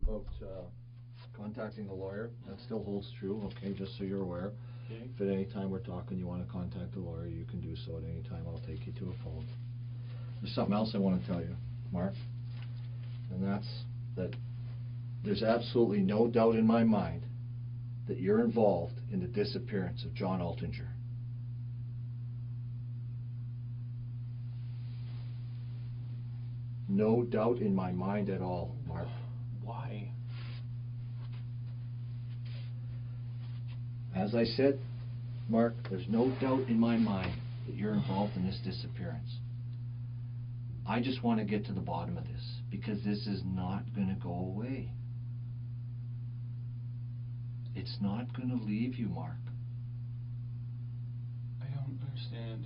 about contacting the lawyer. That still holds true, okay, just so you're aware. Okay. If at any time we're talking you want to contact the lawyer, you can do so at any time. I'll take you to a phone. There's something else I want to tell you, Mark, and that's that there's absolutely no doubt in my mind that you're involved in the disappearance of John Altinger. No doubt in my mind at all, Mark. Why? As I said, Mark, there's no doubt in my mind that you're involved in this disappearance. I just want to get to the bottom of this, because this is not going to go away. It's not going to leave you, Mark. I don't understand.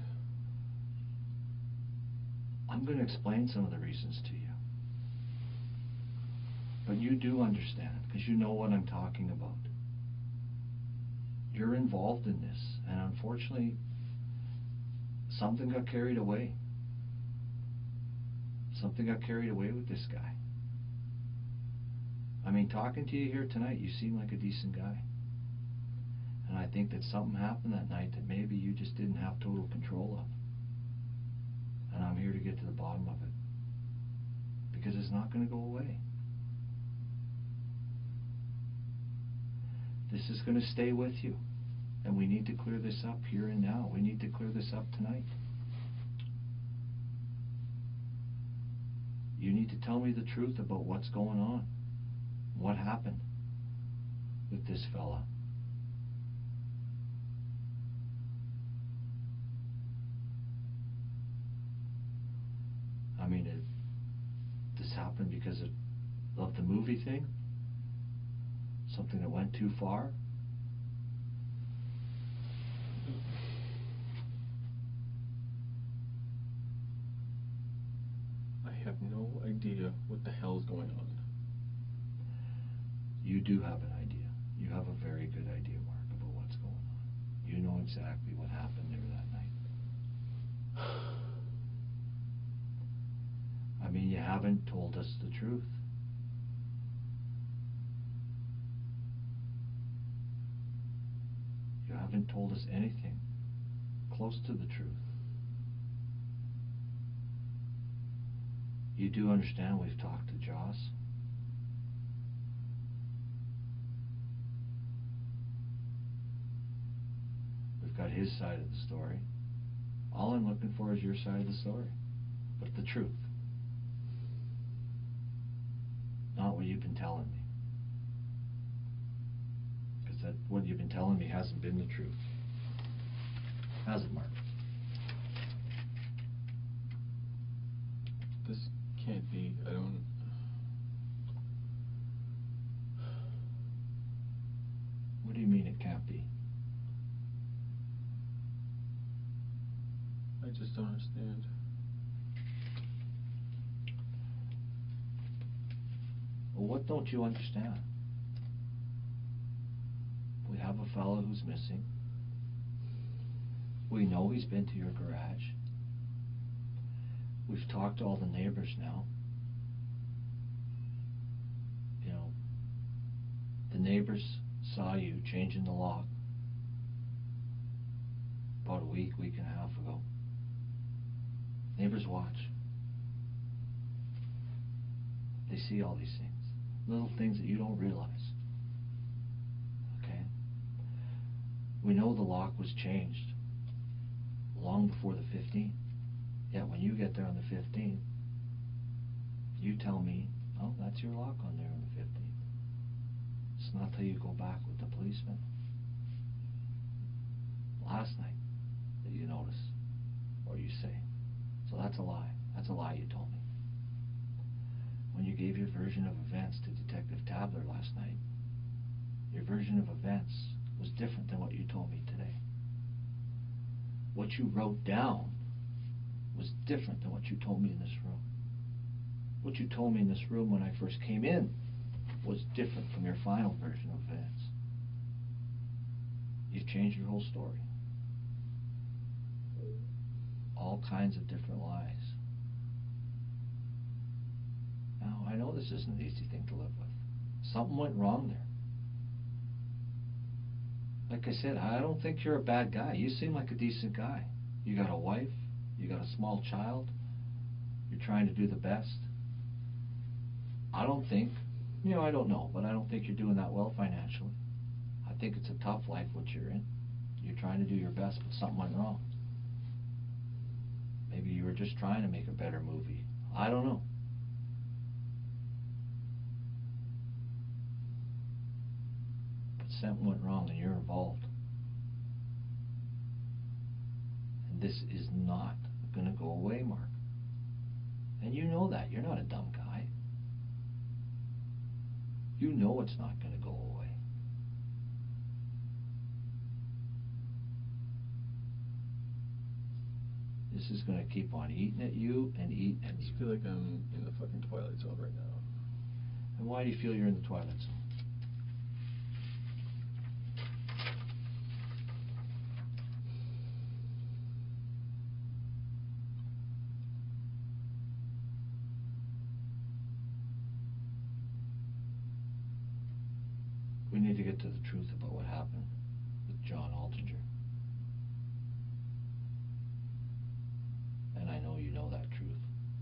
I'm going to explain some of the reasons to you. But you do understand, because you know what I'm talking about. You're involved in this, and unfortunately, something got carried away. Something got carried away with this guy. I mean, talking to you here tonight, you seem like a decent guy. And I think that something happened that night that maybe you just didn't have total control of. And I'm here to get to the bottom of it. Because it's not going to go away. This is going to stay with you. And we need to clear this up here and now. We need to clear this up tonight. You need to tell me the truth about what's going on. What happened with this fella. I mean, this happened because of the movie thing? Something that went too far? I have no idea what the hell is going on. You do have an idea. You have a very good idea, Mark, about what's going on. You know exactly what happened there that night. I mean, you haven't told us the truth. You haven't told us anything close to the truth. You do understand we've talked to Joss? We've got his side of the story. All I'm looking for is your side of the story. But the truth. Not what you've been telling me. Because what you've been telling me hasn't been the truth. Has it, Mark? This can't be. I don't... What do you mean it can't be? I just don't understand. Well, what don't you understand? We have a fellow who's missing. We know he's been to your garage. We've talked to all the neighbors now. You know, the neighbors saw you changing the lock about a week and a half ago. Neighbors watch. They see all these things. Little things that you don't realize. Okay? We know the lock was changed long before the 15th. Yet when you get there on the 15th, you tell me, oh, that's your lock on there on the 15th. It's not till you go back with the policeman last night that you notice, or you say. So that's a lie. That's a lie you told me. When you gave your version of events to Detective Tabler last night, your version of events was different than what you told me today. What you wrote down was different than what you told me in this room. What you told me in this room when I first came in was different from your final version of events. You've changed your whole story. All kinds of different lies. Now, I know this isn't an easy thing to live with. Something went wrong there. Like I said, I don't think you're a bad guy. You seem like a decent guy. You got a wife, you got a small child, you're trying to do the best. I don't think, I don't know, but I don't think you're doing that well financially. I think it's a tough life what you're in. You're trying to do your best, but something went wrong. Maybe you were just trying to make a better movie. I don't know. But something went wrong and you're involved. And this is not going to go away, Mark. And you know that. You're not a dumb guy. You know it's not going to go away. This is going to keep on eating at you and eating at you. I just feel like I'm in the fucking Twilight Zone right now. And why do you feel you're in the Twilight Zone? We need to get to the truth about what happened with John Altinger. And I know you know that truth.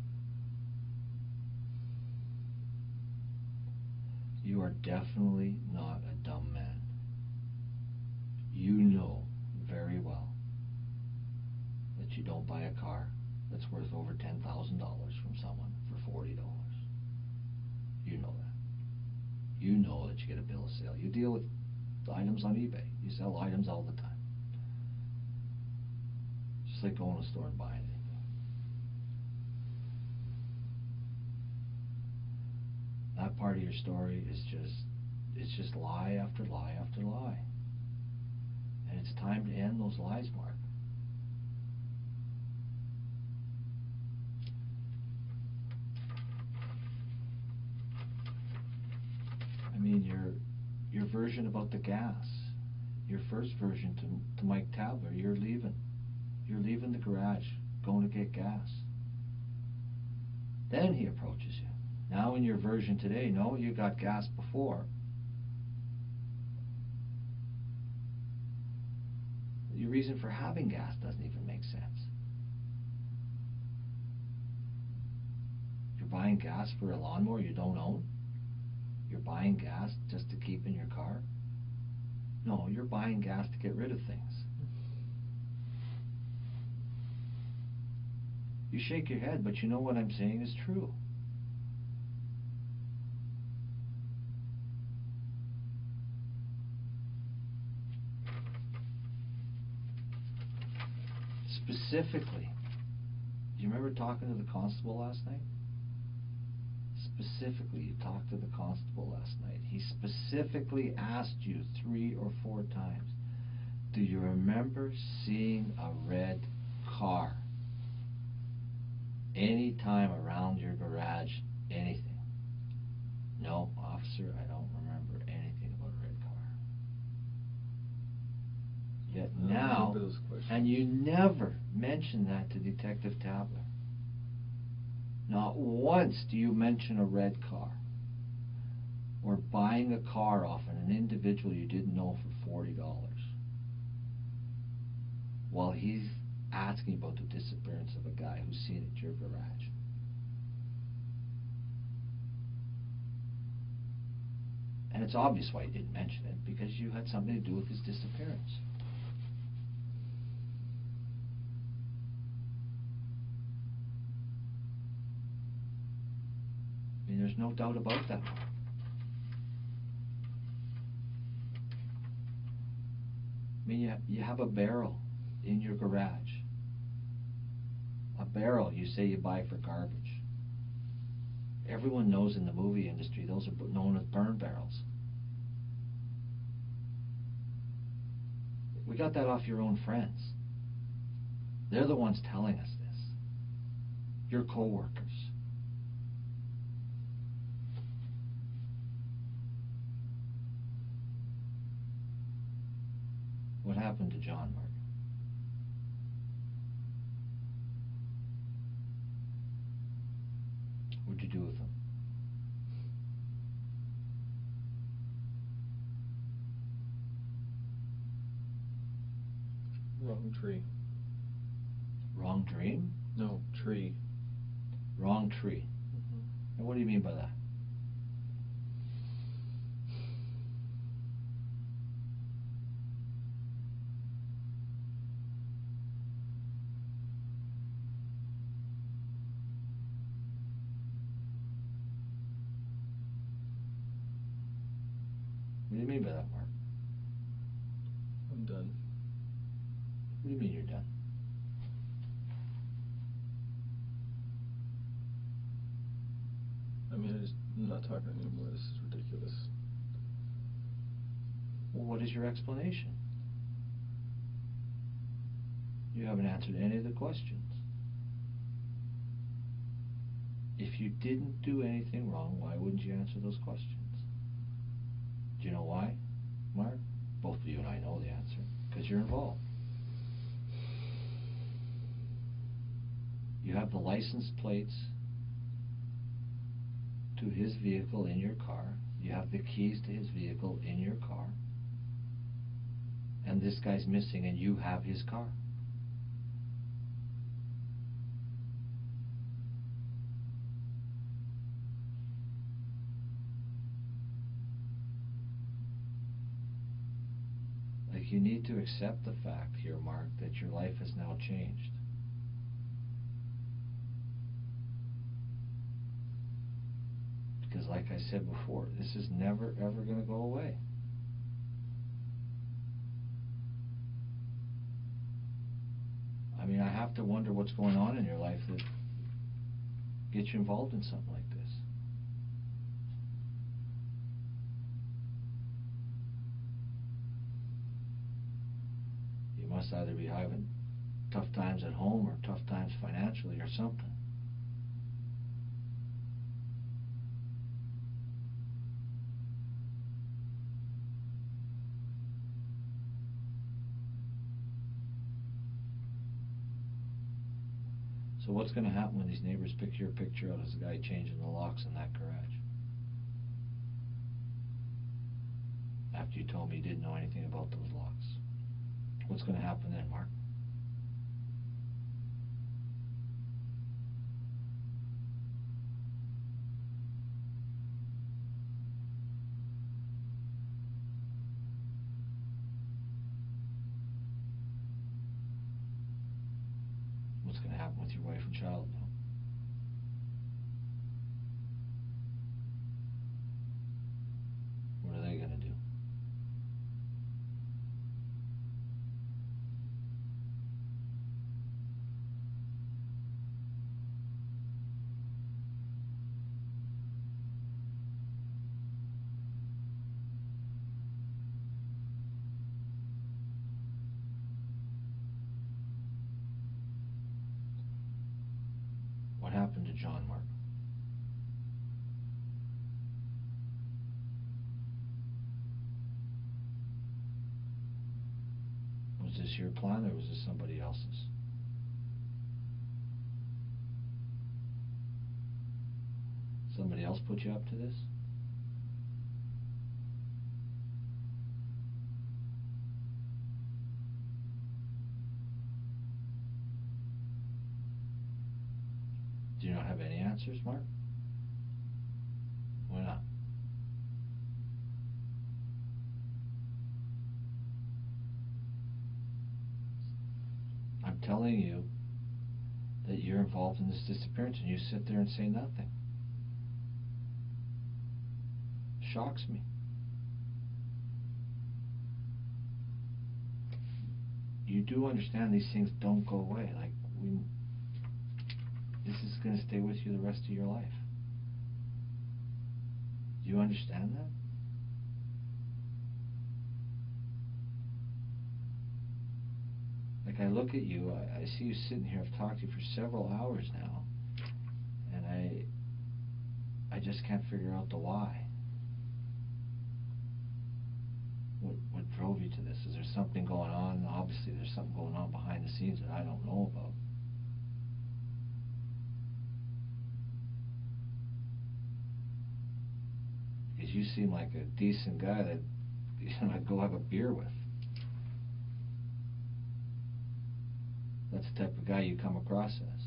You are definitely not a dumb man. You know very well that you don't buy a car that's worth over $10,000 from someone for $40. You know that. You know that you get a bill of sale. You deal with items on eBay. You sell items all the time. Just like going to a store and buying anything. That part of your story is just lie after lie after lie. And it's time to end those lies, Mark. I mean, your version about the gas, your first version to Mike Tabler, you're leaving the garage, going to get gas. Then he approaches you. Now in your version today, no, you got gas before. Your reason for having gas doesn't even make sense. You're buying gas for a lawnmower you don't own? You're buying gas just to keep in your car? No, you're buying gas to get rid of things. You shake your head, but you know what I'm saying is true. Specifically, do you remember talking to the constable last night? Specifically, you talked to the constable last night. He specifically asked you 3 or 4 times, do you remember seeing a red car any time around your garage? Anything? No, officer, I don't remember anything about a red car. Yet now, and you never mention that to Detective Tabler. Not once do you mention a red car or buying a car off an individual you didn't know for $40 while he's asking about the disappearance of a guy who's seen it at your garage. And it's obvious why you didn't mention it, because you had something to do with his disappearance. I mean, there's no doubt about that. I mean, you have a barrel in your garage. A barrel you say you buy for garbage. Everyone knows in the movie industry those are known as burn barrels. We got that off your own friends. They're the ones telling us this. Your co-workers. What happened to John, Mark? What'd you do with him? Wrong tree. Wrong dream? No, tree. Wrong tree. And what do you mean by that? What do you mean by that, Mark? I'm done. What do you mean you're done? I mean, I'm not talking anymore. This is ridiculous. Well, what is your explanation? You haven't answered any of the questions. If you didn't do anything wrong, why wouldn't you answer those questions? Do you know why, Mark? Both of you and I know the answer. Because you're involved. You have the license plates to his vehicle in your car. You have the keys to his vehicle in your car. And this guy's missing and you have his car. Like, you need to accept the fact here, Mark, that your life has now changed. Because like I said before, this is never ever going to go away. I mean, I have to wonder what's going on in your life that gets you involved in something like this. You must either be having tough times at home or tough times financially or something. So what's going to happen when these neighbors pick your picture out as the guy changing the locks in that garage? After you told me you didn't know anything about those locks. What's going to happen then, Mark? What's going to happen with your wife and child now? What are they going to do? What happened to John, Mark? Was this your plan or was this somebody else's? Somebody else put you up to this? Do you not have any answers, Mark? Why not? I'm telling you that you're involved in this disappearance and you sit there and say nothing. Shocks me. You do understand these things don't go away. Like, this is going to stay with you the rest of your life. Do you understand that? Like, I look at you, I see you sitting here, I've talked to you for several hours now, and I just can't figure out the why. What drove you to this? Is there something going on? Obviously there's something going on behind the scenes that I don't know about. Because you seem like a decent guy that I'd go have a beer with. That's the type of guy you come across as.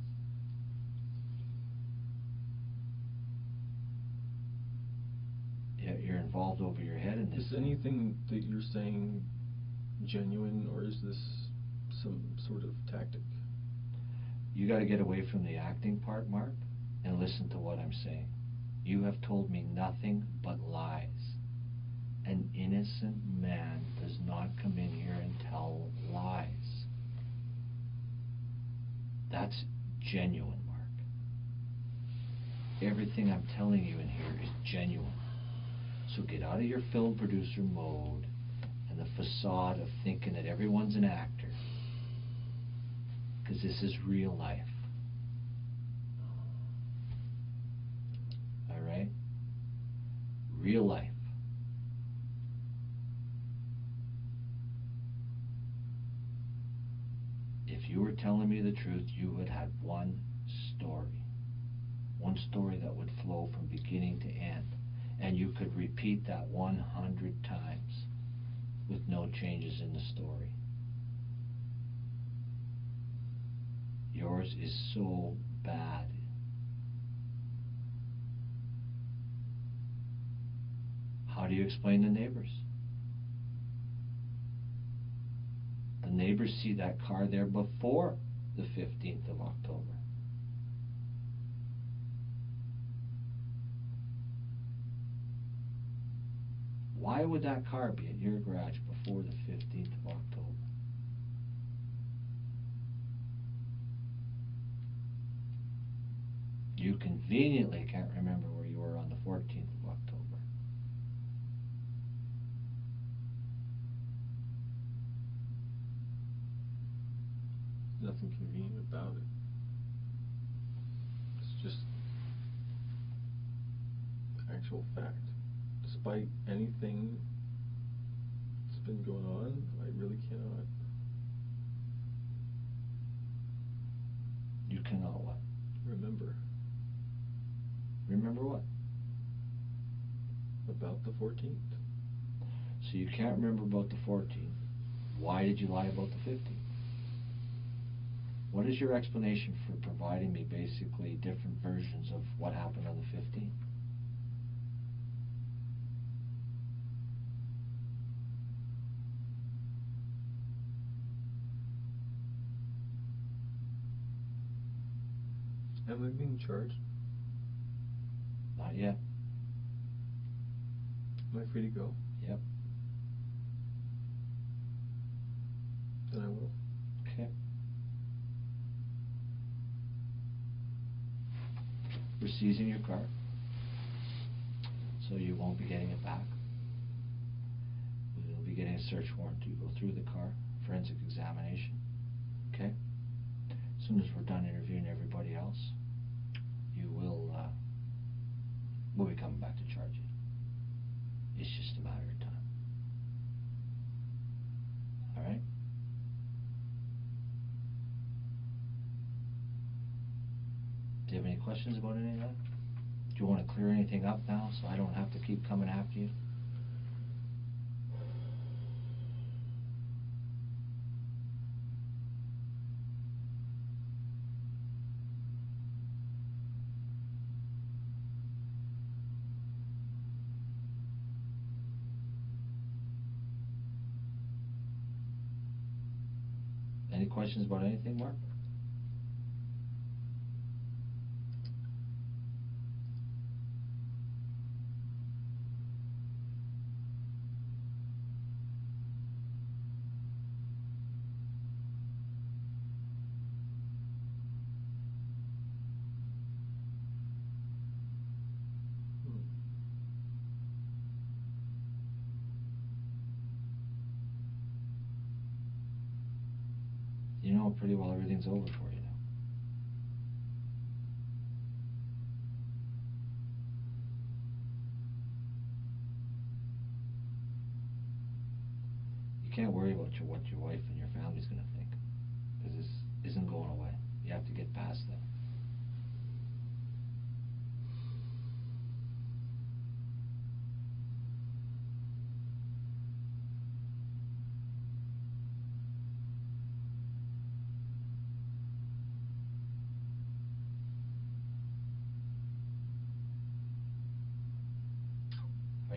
Yeah, you're involved over your head in this. Is anything that you're saying genuine, or is this some sort of tactic? You got to get away from the acting part, Mark, and listen to what I'm saying. You have told me nothing but lies. An innocent man does not come in here and tell lies. That's genuine, Mark. Everything I'm telling you in here is genuine. So get out of your film producer mode and the facade of thinking that everyone's an actor. Because this is real life. Alright? Real life. If you were telling me the truth, you would have one story. One story that would flow from beginning to end. And you could repeat that 100 times with no changes in the story. Yours is so bad. How do you explain the neighbors? The neighbors see that car there before the 15th of October. Why would that car be in your garage before the 15th of October? You conveniently can't remember where you were on the 14th of October. Nothing convenient about it. It's just actual fact. Despite anything that's been going on, I really cannot. You cannot what? Remember. Remember what? About the 14th. So you can't remember about the 14th. Why did you lie about the 15th? What is your explanation for providing me basically different versions of what happened on the 15th? Am I being charged? Not yet. Am I free to go? Yep. Then I will. Okay. We're seizing your car, so you won't be getting it back. We'll be getting a search warrant to go through the car, forensic examination. Okay? As soon as we're done interviewing everybody else, we'll be coming back to charge you. It's just a matter of time. Alright? Do you have any questions about any of that? Do you want to clear anything up now so I don't have to keep coming after you? Any questions about anything, Mark? You know pretty well everything's over for you now. You can't worry about what your wife and your family's going to think, because this isn't going away. You have to get past that.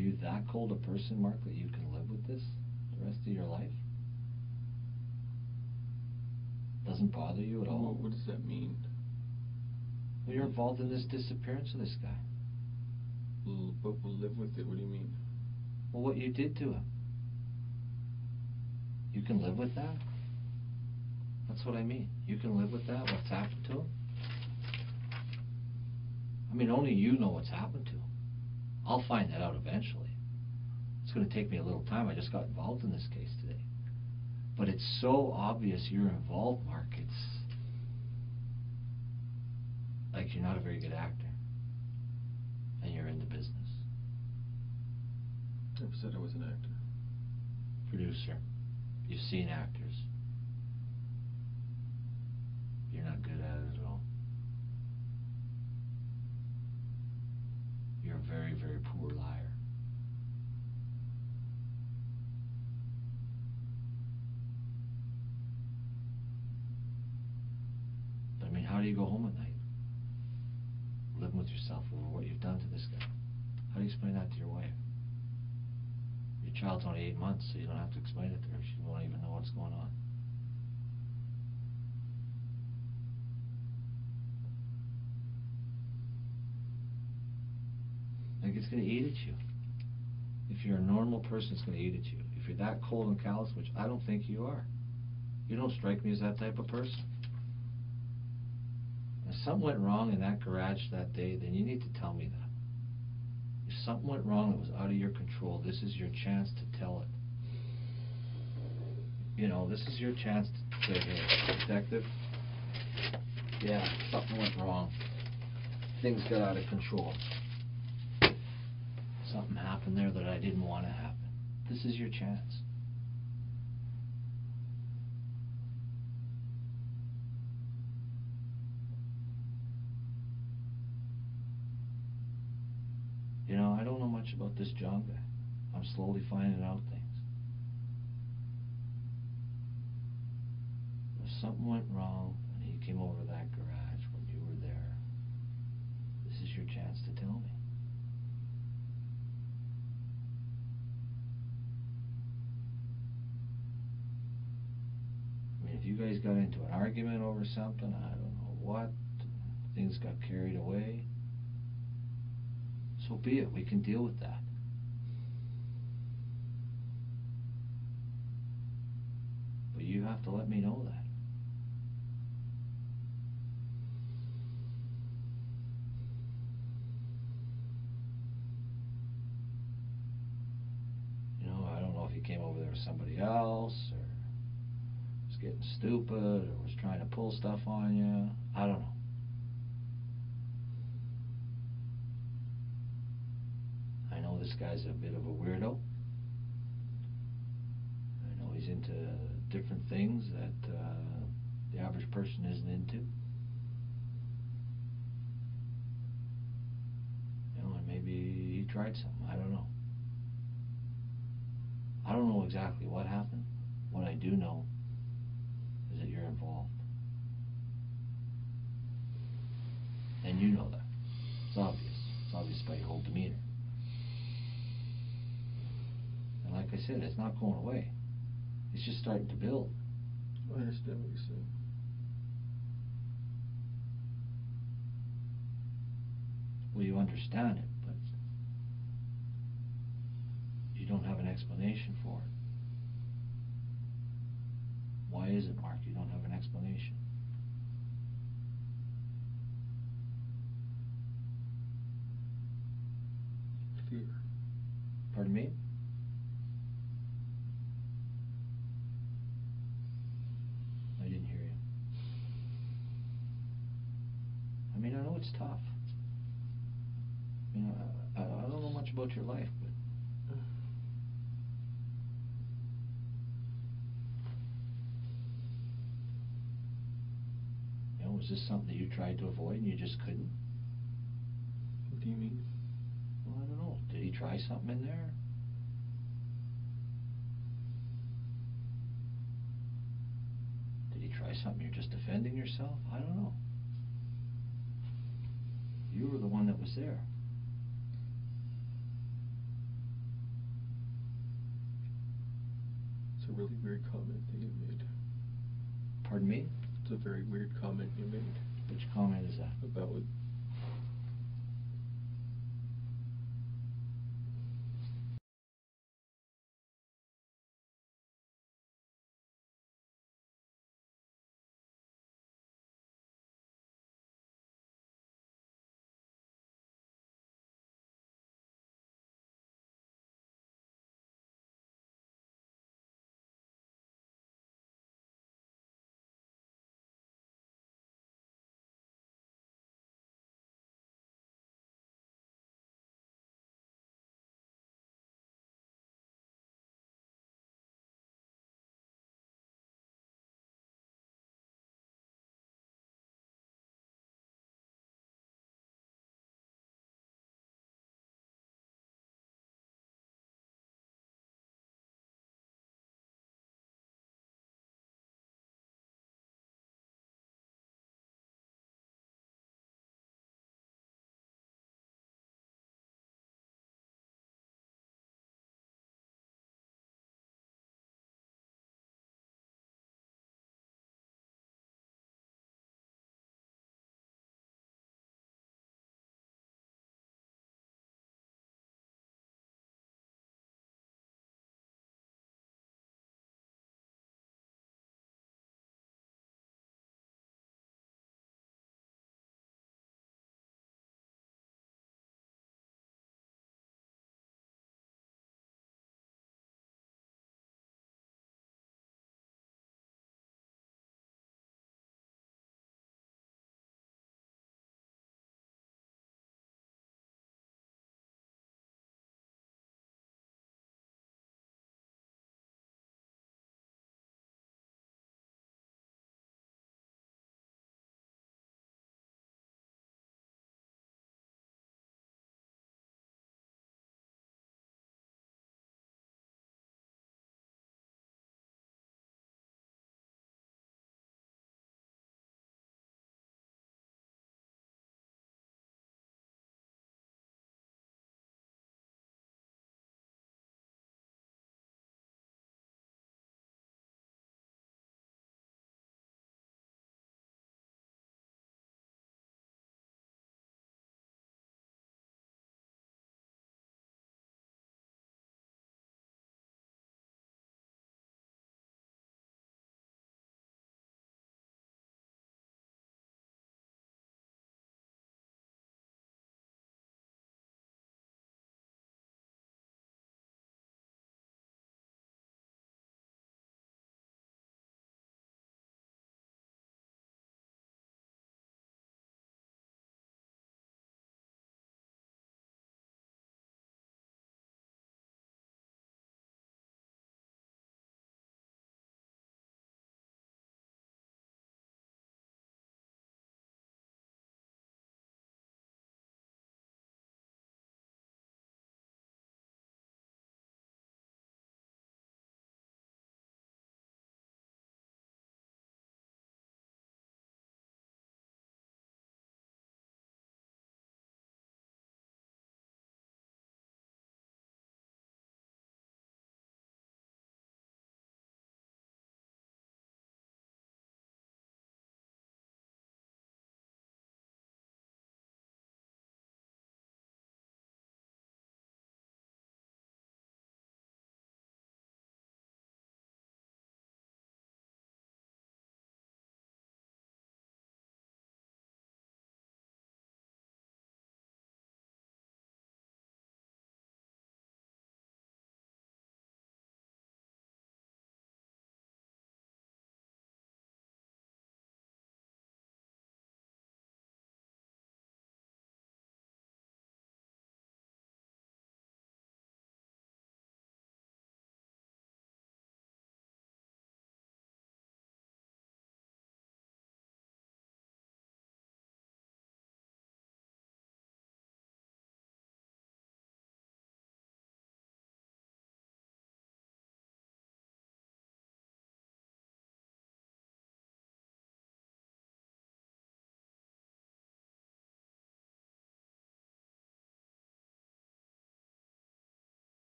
you that cold a person, Mark, that you can live with this the rest of your life? Doesn't bother you at all? Well, what does that mean? Well, you're involved in this disappearance of this guy. But we'll live with it. What do you mean? Well, what you did to him. You can live with that? That's what I mean. You can live with that, what's happened to him? I mean, only you know what's happened to him. I'll find that out eventually. It's going to take me a little time. I just got involved in this case today. But it's so obvious you're involved, Mark. It's like you're not a very good actor. And you're in the business. Never said I was an actor. Producer. You've seen actors. You're not good at it at all. You're a very, very poor liar. But I mean, how do you go home at night? Living with yourself over what you've done to this guy. How do you explain that to your wife? Your child's only 8 months, so you don't have to explain it to her. She won't even know what's going on. Like, it's going to eat at you. If you're a normal person, it's going to eat at you. If you're that cold and callous, which I don't think you are. You don't strike me as that type of person. If something went wrong in that garage that day, then you need to tell me that. If something went wrong that was out of your control, this is your chance to tell it. You know, this is your chance to say, hey, detective, yeah, something went wrong. Things got out of control. Something happened there that I didn't want to happen. This is your chance. You know, I don't know much about this John guy. I'm slowly finding out things. If something went wrong when he came over that garage when you were there, this is your chance to tell me. I mean, if you guys got into an argument over something, I don't know what, things got carried away, so be it. We can deal with that. But you have to let me know that. You know, I don't know if he came over there with somebody else, or was getting stupid, or was trying to pull stuff on you. I don't know. I know this guy's a bit of a weirdo. I know he's into different things that the average person isn't into. You know, and maybe he tried something. I don't know. I don't know exactly what happened. What I do know is that you're involved. And you know that. It's obvious. It's obvious by your whole demeanor. And like I said, it's not going away. It's just starting to build. I understand what you're saying. Well, you understand it, but you don't have an explanation for it. Why is it, Mark, you don't have an explanation? Fear. Pardon me? I didn't hear you. I mean, I know it's tough. I mean, I don't know much about your life, but you know, was this something that you tried to avoid and you just couldn't? What do you mean? Well, I don't know. Did he try something in there? Did he try something you're just defending yourself? I don't know. You were the one that was there. a really weird comment that you made. Pardon me? It's a very weird comment you made. Which comment is that? About